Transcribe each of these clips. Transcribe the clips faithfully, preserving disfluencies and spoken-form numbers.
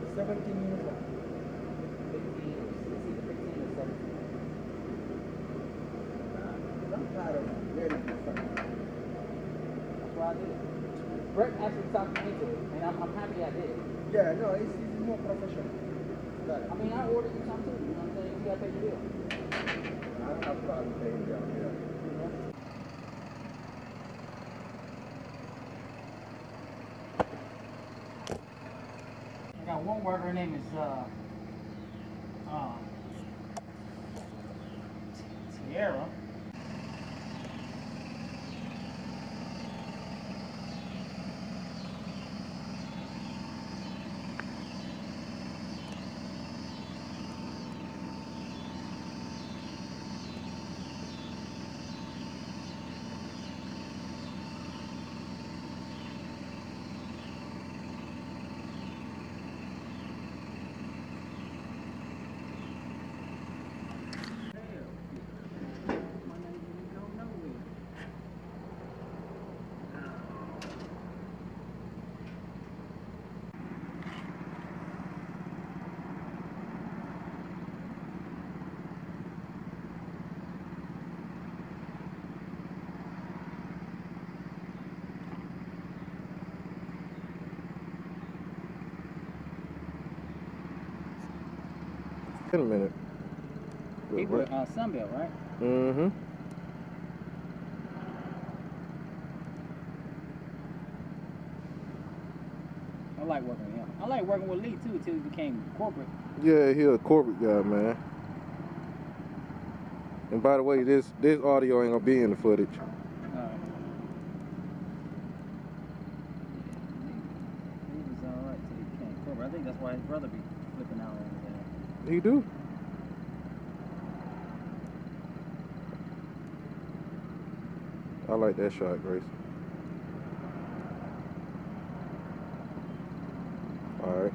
seventeen years old. fifteen or sixteen, fifteen or seventeen. Nah, I'm tired of learning this stuff. That's why I did it. Brett actually talked me into it, and I'm, I'm happy I did. Yeah, no, it's, it's more professional. Got it. I mean, I ordered you some too, you know what I'm saying? You gotta pay the bill. I don't have problem paying down here. I got one worker, her name is, uh, uh, Tierra. In a minute. People at uh, Sunbelt, right? Mm-hmm. I like working with him. I like working with Lee too until he became corporate. Yeah, he a corporate guy, man. And by the way, this this audio ain't gonna be in the footage. Uh, he was alright till he became corporate. I think that's why his brother be flipping out on him. He do. I like that shot, Grace. All right.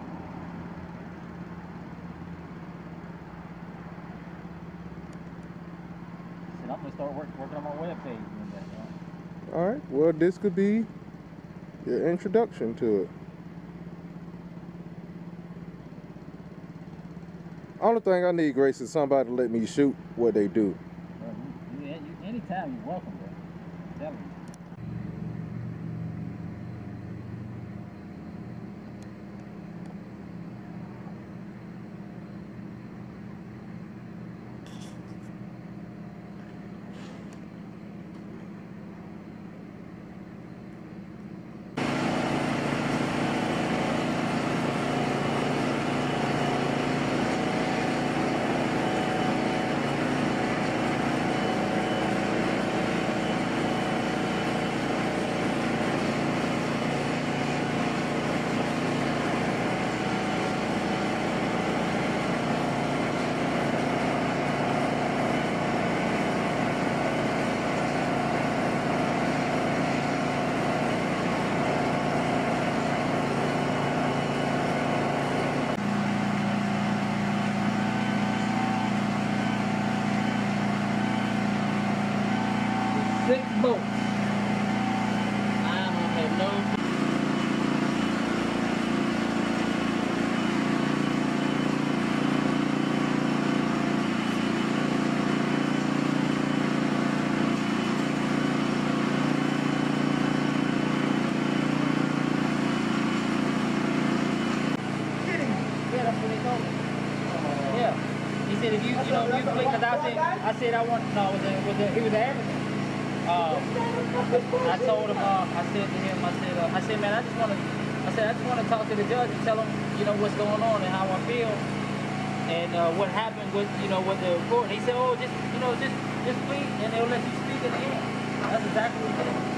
Said I'm gonna start work, working on my webpage. All right. Well, this could be your introduction to it. Only thing I need, Grace, is somebody to let me shoot what they do. Well, you, you, you, anytime you're welcome, bro. I'm telling you. Six boats. I don't have no. Yeah, that's what they told me. Yeah. He said if you, you know, if you click, because I said, I said I want, no, it was a, it was a, it was an African. Um, I told him, uh, I said to him, I said, uh, I said, man, I just want to, I said, I just want to talk to the judge and tell him, you know, what's going on and how I feel, and uh, what happened with, you know, with the court. He said, oh, just, you know, just, just speak, and they'll let you speak at the end. That's exactly what he did.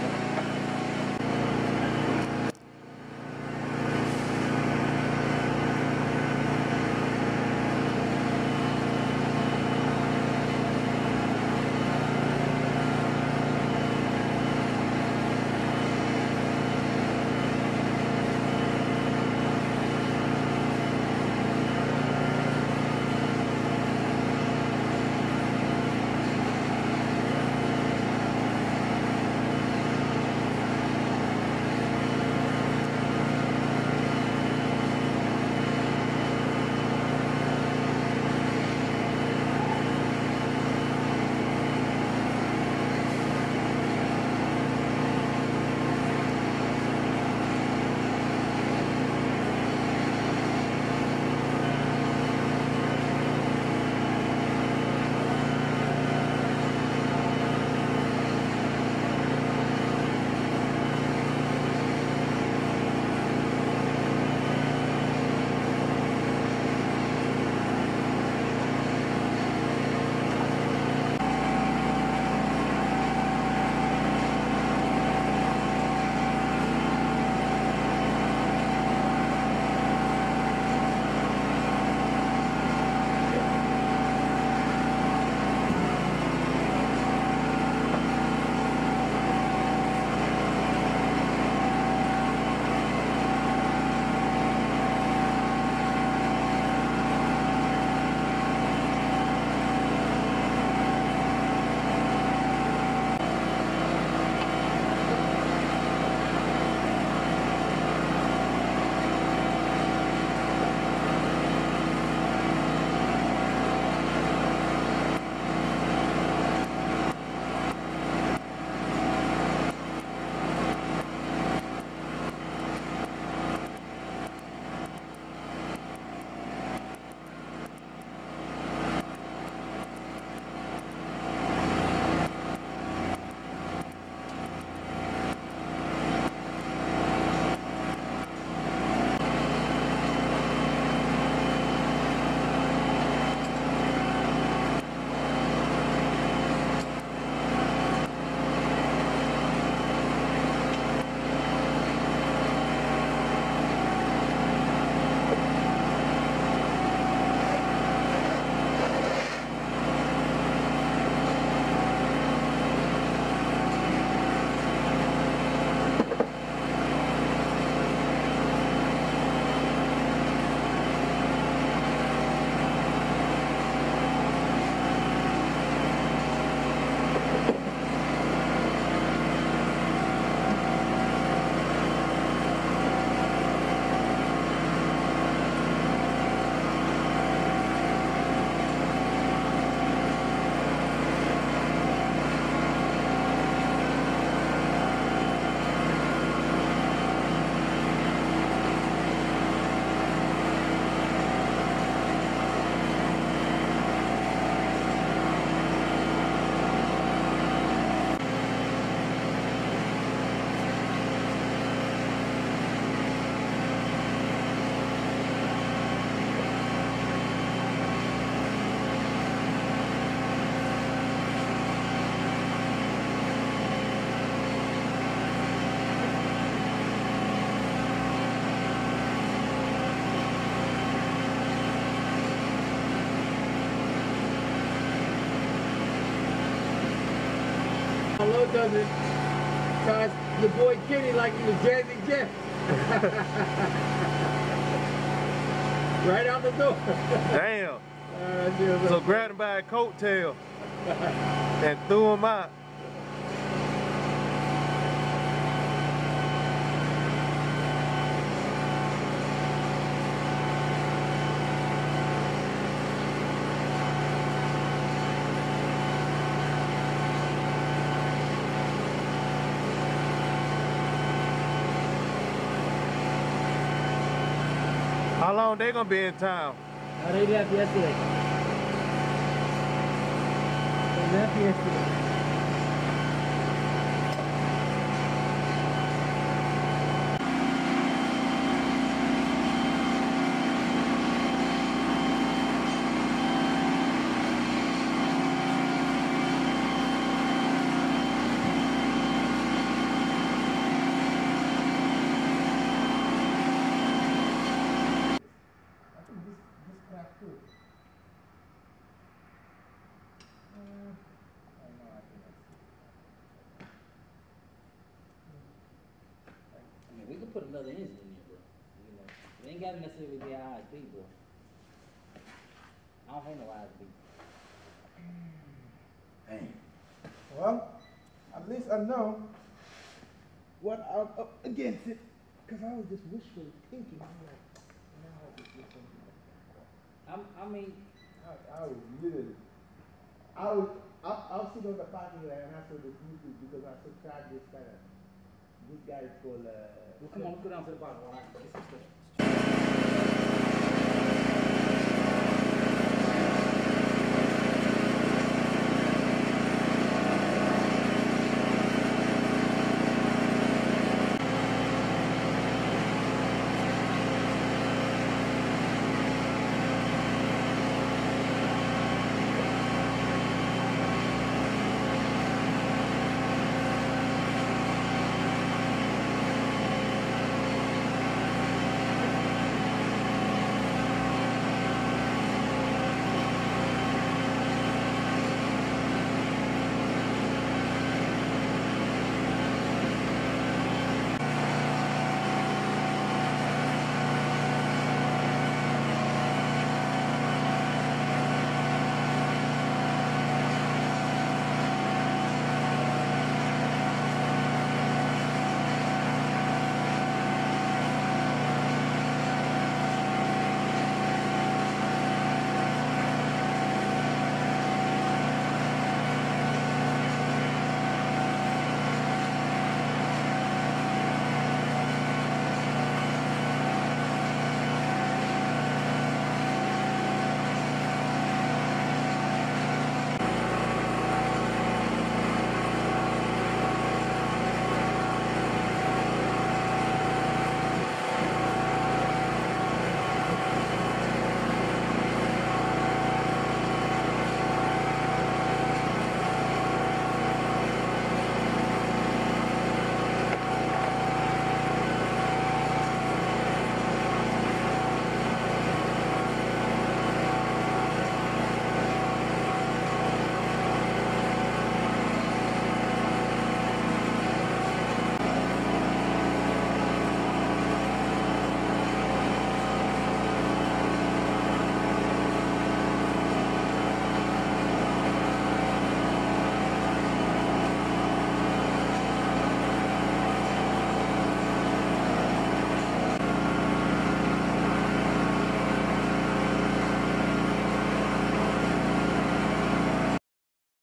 doesn't charge your boy Kenny like he was Jazzy Jeff. Right out the door. Damn. Uh, she was So like- grabbed him by a coattail and threw him out. How long they gonna be in town? Oh, they left yesterday. They left yesterday. I think this this crack too. Uh, I know I think that's I mean, we could put another engine in there, bro. You know, we ain't gotta necessarily be I S B, bro. I don't hate no I S B. Well, at least I know what I'm up against it. Because I was just wishful thinking. I'm like, now I just get something like that. I'm, I mean, I, I was literally, I was, I, I was sitting on the parking lot and I saw this YouTube because I subscribed this kind of, this guy is called, uh, well, come on, let's go down to the bottom. All right, get some stuff.